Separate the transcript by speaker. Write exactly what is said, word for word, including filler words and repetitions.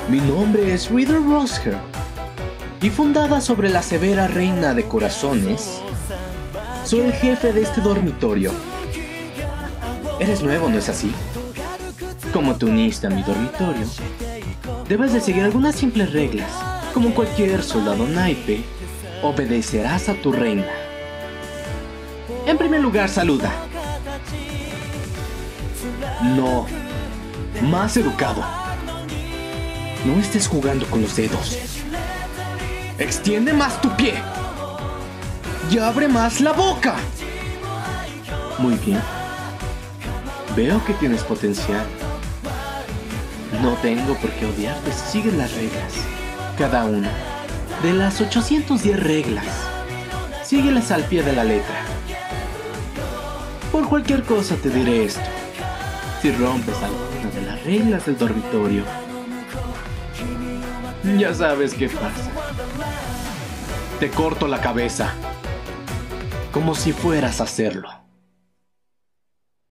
Speaker 1: Mi nombre es Riddle Rosher, y fundada sobre la severa reina de corazones, soy el jefe de este dormitorio. Eres nuevo, ¿no es así? Como te uniste a mi dormitorio, debes de seguir algunas simples reglas. Como cualquier soldado naipe, obedecerás a tu reina. En primer lugar, saluda. No, más educado. No estés jugando con los dedos. Extiende más tu pie. Y abre más la boca. Muy bien. Veo que tienes potencial. No tengo por qué odiarte si sigues las reglas. Cada una de las ochocientas diez reglas, síguelas al pie de la letra. Por cualquier cosa te diré esto. Si rompes alguna de las reglas del dormitorio, ya sabes qué pasa. Te corto la cabeza, como si fueras a hacerlo.